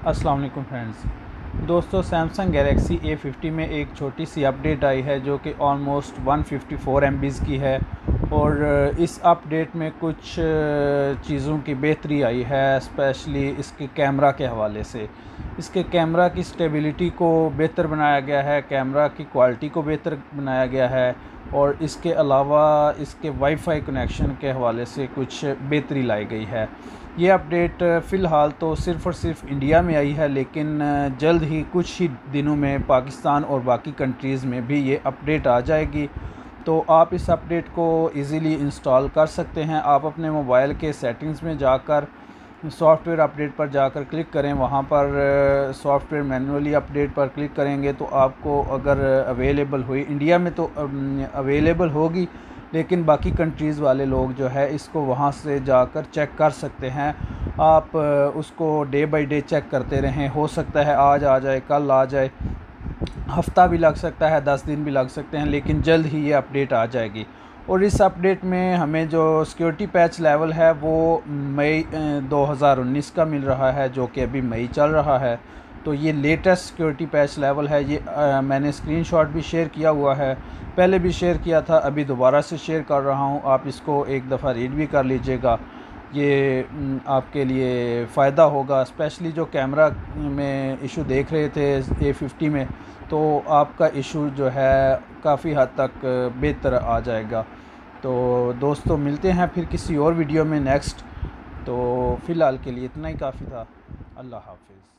अस्सलाम वालेकुम फ्रेंड्स। दोस्तों, सैमसंग गैलेक्सी A50 में एक छोटी सी अपडेट आई है जो कि ऑलमोस्ट 154 MB की है। और इस अपडेट में कुछ चीज़ों की बेहतरी आई है, स्पेशली इसके कैमरा के हवाले से। इसके कैमरा की स्टेबिलिटी को बेहतर बनाया गया है, कैमरा की क्वालिटी को बेहतर बनाया गया है और इसके अलावा इसके वाईफाई कनेक्शन के हवाले से कुछ बेहतरी लाई गई है। ये अपडेट फ़िलहाल तो सिर्फ़ और सिर्फ इंडिया में आई है, लेकिन जल्द ही कुछ ही दिनों में पाकिस्तान और बाकी कंट्रीज़ में भी ये अपडेट आ जाएगी। तो आप इस अपडेट को इजीली इंस्टॉल कर सकते हैं। आप अपने मोबाइल के सेटिंग्स में जाकर सॉफ्टवेयर अपडेट पर जाकर क्लिक करें। वहाँ पर सॉफ्टवेयर मैनुअली अपडेट पर क्लिक करेंगे तो आपको अगर अवेलेबल हुई, इंडिया में तो अवेलेबल होगी, लेकिन बाकी कंट्रीज़ वाले लोग जो है इसको वहाँ से जाकर चेक कर सकते हैं। आप उसको डे बाय डे चेक करते रहें। हो सकता है आज आ जाए, कल आ जाए, हफ़्ता भी लग सकता है, 10 दिन भी लग सकते हैं, लेकिन जल्द ही ये अपडेट आ जाएगी। और इस अपडेट में हमें जो सिक्योरिटी पैच लेवल है वो मई 2019 का मिल रहा है, जो कि अभी मई चल रहा है। तो ये लेटेस्ट सिक्योरिटी पैच लेवल है। ये मैंने स्क्रीनशॉट भी शेयर किया हुआ है, पहले भी शेयर किया था, अभी दोबारा से शेयर कर रहा हूँ। आप इसको एक दफ़ा रीड भी कर लीजिएगा, ये आपके लिए फ़ायदा होगा। स्पेशली जो कैमरा में इशू देख रहे थे A50 में, तो आपका इशू जो है काफ़ी हद तक बेहतर आ जाएगा। तो दोस्तों, मिलते हैं फिर किसी और वीडियो में नेक्स्ट। तो फ़िलहाल के लिए इतना ही काफ़ी था। अल्लाह हाफ़िज़।